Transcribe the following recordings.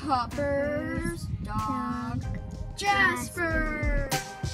Hopper's dog, Jasper.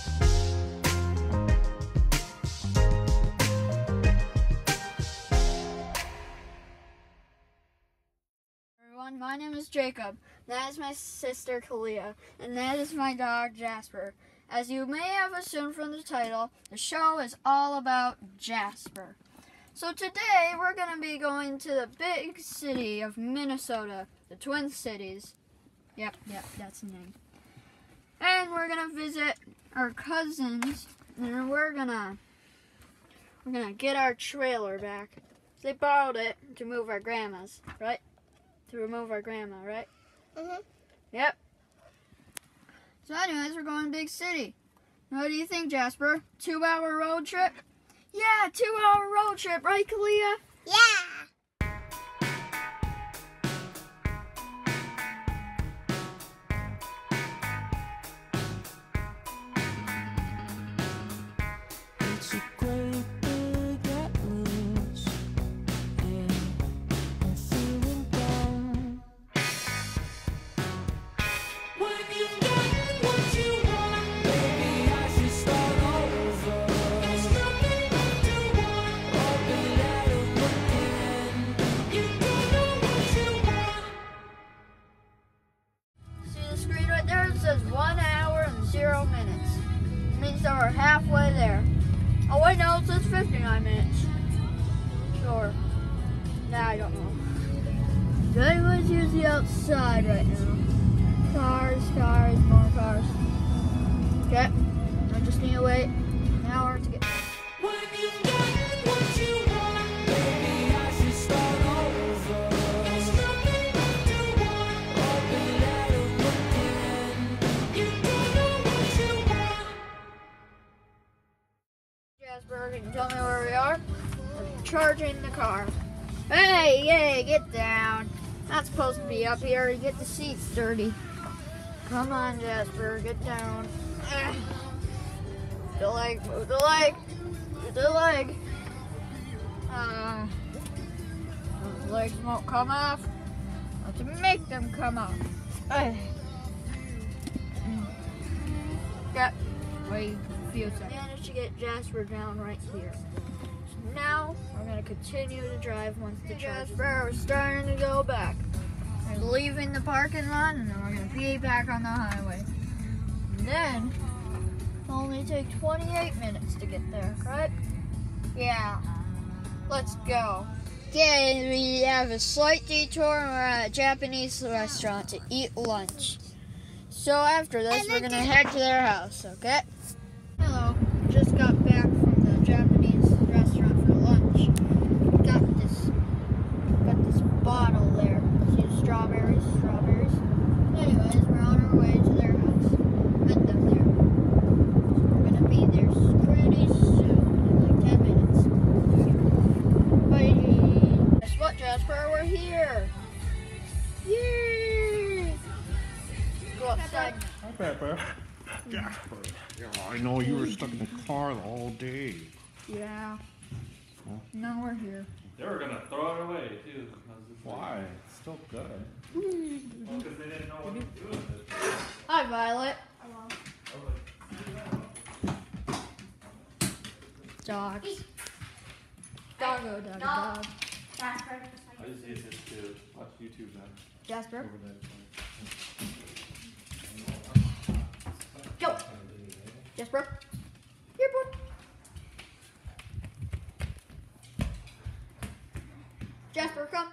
Everyone, my name is Jacob. That is my sister Kalia, and that is my dog Jasper. As you may have assumed from the title, the show is all about Jasper. So today we're going to be going to the big city of Minnesota, the Twin Cities. Yep, that's the name. And we're going to visit our cousins, and we're going to get our trailer back. They borrowed it to move our grandma's, right? To remove our grandma, right? Mhm. Yep. So anyways, we're going to big city. What do you think, Jasper? 2-hour road trip? Yeah, 2-hour road trip, right, Kalia? Yeah. It's a great big atlas, and I'm feeling down. When you get what you want, maybe I should start over. There's nothing left to want, all be out of again. You don't know what you want. See the screen right there? It says 1 hour and 0 minutes. It means that we're halfway there. Oh wait, no, it says 59 minutes. Sure. Nah, I don't know. So anyways, here's the outside right now. Cars, more cars. Okay. I just need to wait an hour to get. When you get what you want, maybe I should start over. There's nothing left to want, all be out of again. You don't know what you want. Jasper, can you tell me where we are? We're charging the car. Hey, get down. Not supposed to be up here. You get the seats dirty. Come on, Jasper, get down. Move the leg, move the leg, move the leg. Those legs won't come off. I have to make them come off. Yeah, wait a few seconds. Managed to get Jasper down right here. So now we're gonna continue to drive once the Jasper, we're starting to go back. We're leaving the parking lot and then we're gonna be back on the highway. And then it'll only take 28 minutes to get there, right? Yeah. Let's go. Okay, we have a slight detour and we're at a Japanese restaurant to eat lunch. So after this, we're gonna head to their house, okay? Hello, just got back from the Japanese restaurant for lunch. Got this bottle there. See strawberries. Anyways, we're on our way to their house. Met them there. We're gonna be there pretty soon, in like 10 minutes. Bye. Guess what, Jasper? We're here. Yay! Go outside. Hi, Pepper. Jasper. Yeah, I know you were stuck in the car all day. Yeah. Now we're here. They were gonna throw it away too. Why? It's still good. Well, because they didn't know what to do with it. Hi, Violet. Dogs. Doggo, dog. Jasper. I just use this to watch YouTube now. Jasper. Over there. Go. Jasper. Here, boy. Jasper, come.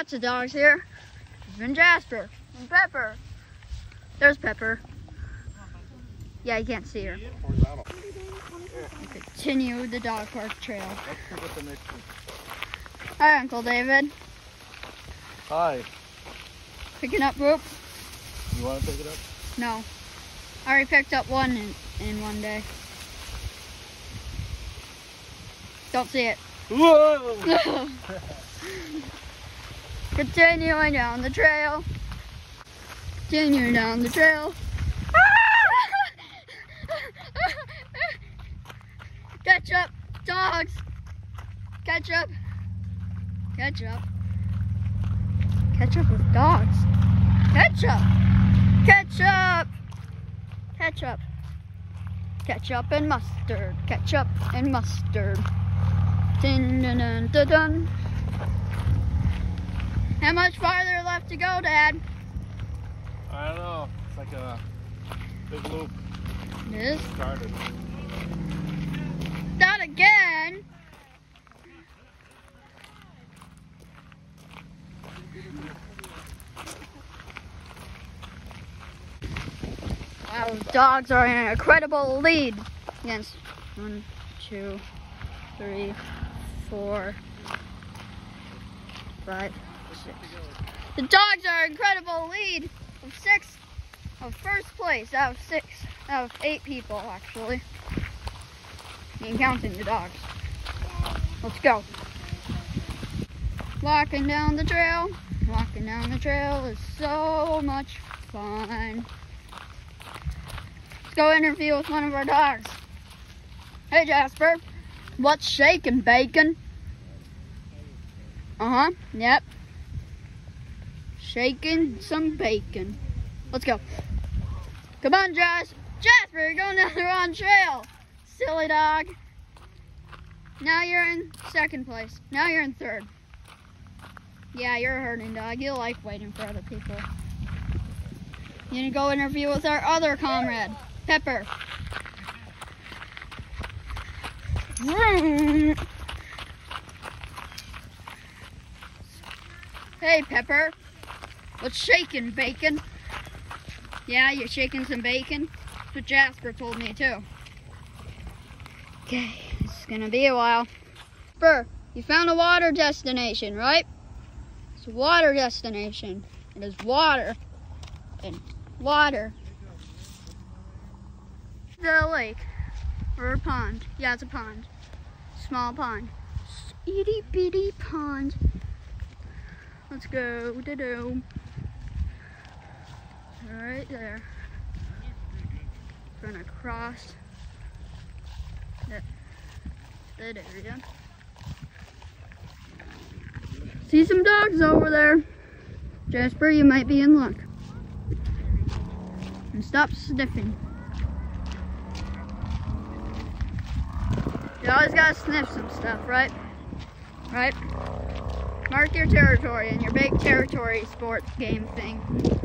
lots of dogs here. Even Jasper and Pepper. There's Pepper. Yeah, you can't see her. We continue the dog park trail. Hi, Uncle David. Hi. Picking up poop? You want to pick it up? No. I already picked up one in one day. Don't see it. Whoa! Continuing down the trail. Continuing down the trail. Catch up, dogs. Catch up. Catch up. Catch up with dogs. Catch up. Catch up. Catch up. Ketchup and mustard. Ketchup and mustard. Dun, dun, dun, dun, dun. How much farther left to go, Dad? I don't know. It's like a big loop. It is? Started. Not again! Wow, dogs are in an incredible lead against 1, 2, 3, 4, 5, 6. The dogs are an incredible lead of first place out of 8 people actually. And counting the dogs. Let's go. Walking down the trail. Walking down the trail is so much fun. Let's go interview with one of our dogs. Hey Jasper, what's shaking, bacon? Uh-huh, yep. Shaking some bacon. Let's go. Come on, Jasper, you're going down the wrong trail. Silly dog. Now you're in second place. Now you're in third. Yeah, you're a herding dog. You like waiting for other people. You need to go interview with our other comrade, Pepper. Hey, Pepper. What's shaking, bacon? Yeah, you're shaking some bacon? That's what Jasper told me, too. Okay, it's gonna be a while. Jasper, you found a water destination, right? It's a water destination. It is water. And water. The lake. Or a pond. Yeah, it's a pond. Small pond. Itty bitty pond. Let's go. Da-do. Right there. We're gonna cross that area. See some dogs over there. Jasper, you might be in luck. And stop sniffing. You always gotta sniff some stuff, right? Right? Mark your territory in your big territory sport game thing.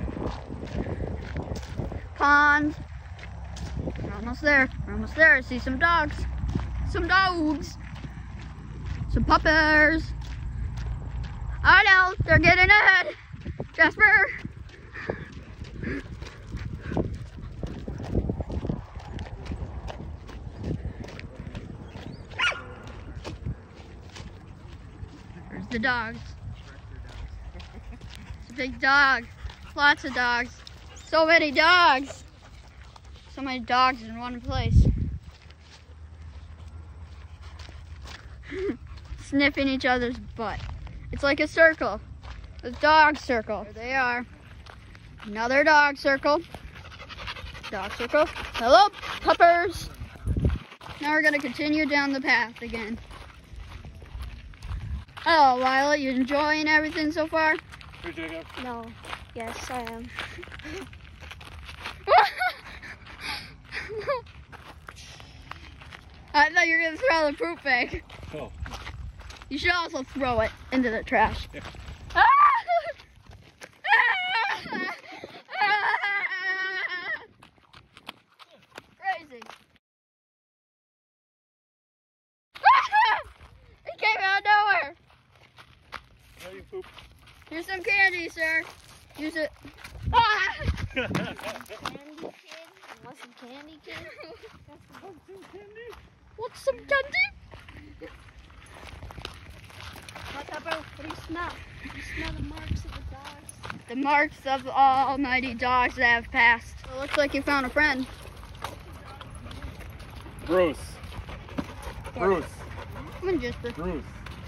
Pond. We're almost there. We're almost there. I see some dogs. Some dogs. Some puppers. I know. They're getting ahead. Jasper. There's the dogs. It's a big dog. Lots of dogs. So many dogs. So many dogs in one place. Sniffing each other's butt. It's like a circle. A dog circle. There they are. Another dog circle. Dog circle. Hello, puppers. Now we're gonna continue down the path again. Hello, Lila. You enjoying everything so far? Here, Jacob. No. Yes, I am. I thought you were gonna throw the poop bag. Oh. You should also throw it into the trash. Yeah. Crazy. It came out of nowhere. Where you poop? Here's some candy, sir. Use it. Ah! Candy kid. Want some candy, kid? Want some candy? What do you smell? You smell the marks of the dogs. The marks of the almighty dogs that have passed. It looks like you found a friend. Bruce. Bruce. Come on, Jasper. Bruce.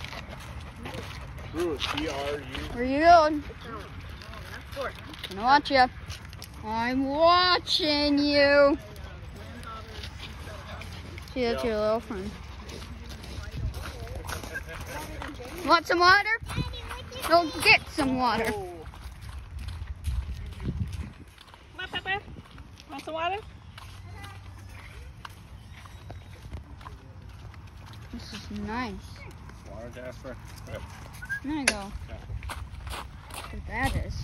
Bruce. B-R-U. Where are you going? I'm gonna watch you. I'm watching you. See, that's your little friend. Want some water? Go get some water. Come on, Pepper. Want some water? This is nice. Water, Jasper. Yep. There you go. What that is.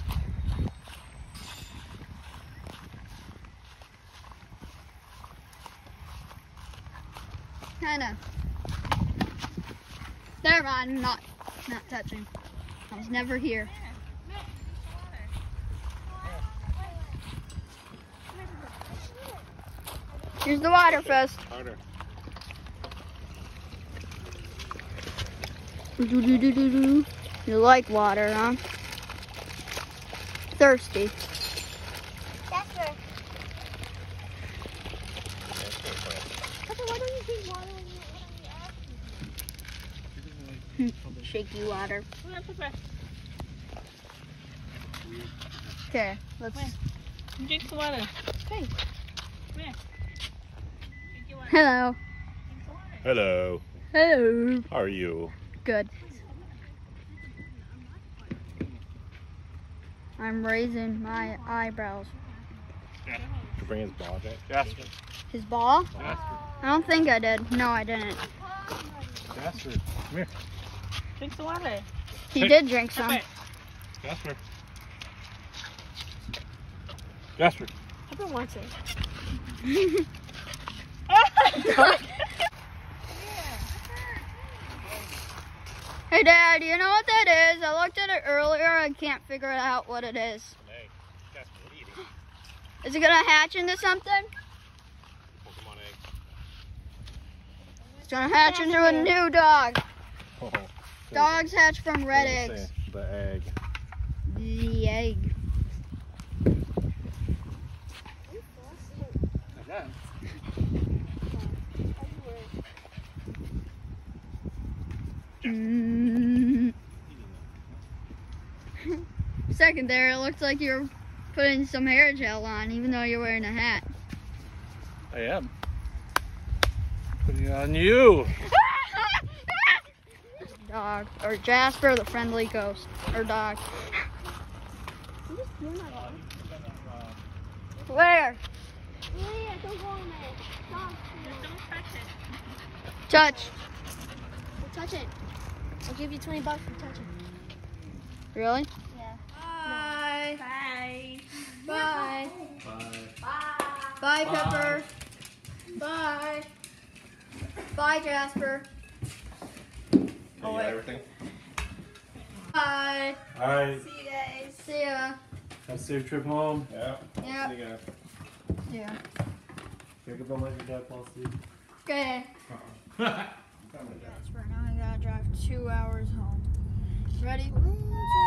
Kinda. Never mind, not touching. I was never here. Here's the water first. Harder. You like water, huh? Thirsty. Jasper. Papa, why don't you drink water when you Shaky water. Come on, Pepper. Okay, let's. Drink some water. Okay. Come here. Drink your water. Hello. Drink some water. Hello. Hello. How are you? Good. I'm raising my eyebrows. Did you bring his ball back? Jasper. His ball? Jasper. I don't think I did. No, I didn't. Jasper. Come here. Drink some water. He Hey. did drink some. Pepper. Jasper. Jasper. Papa wants it. Hey, Dad, you know what that is? I looked at it earlier. I can't figure out what it is. Hey, Jasper, what are you eating? Is it gonna hatch into something? Pokemon egg. It's gonna hatch into a new dog. Oh, Dogs hatch from red what did it eggs. say? The egg. The egg. Again. Mm. Second there, it looks like you're putting some hair gel on, even though you're wearing a hat. I am. Putting it on you. Dog. Or Jasper, the friendly ghost. Or dog. Where? Yeah, don't go in there. Stop. Don't touch it. Touch. Don't touch it. I'll give you $20 for touching. Really? Yeah. Bye. Bye. Bye. Bye. Bye, Pepper. Bye. Bye, Jasper. Oh, wait. Everything? Bye. All right. See you guys. See ya. Have a safe trip home. Yeah. Yeah. See you guys. Yeah. Pick up and let your dad fall asleep. Okay. Coming down. Jasper, now I gotta drive 2 hours home. Ready?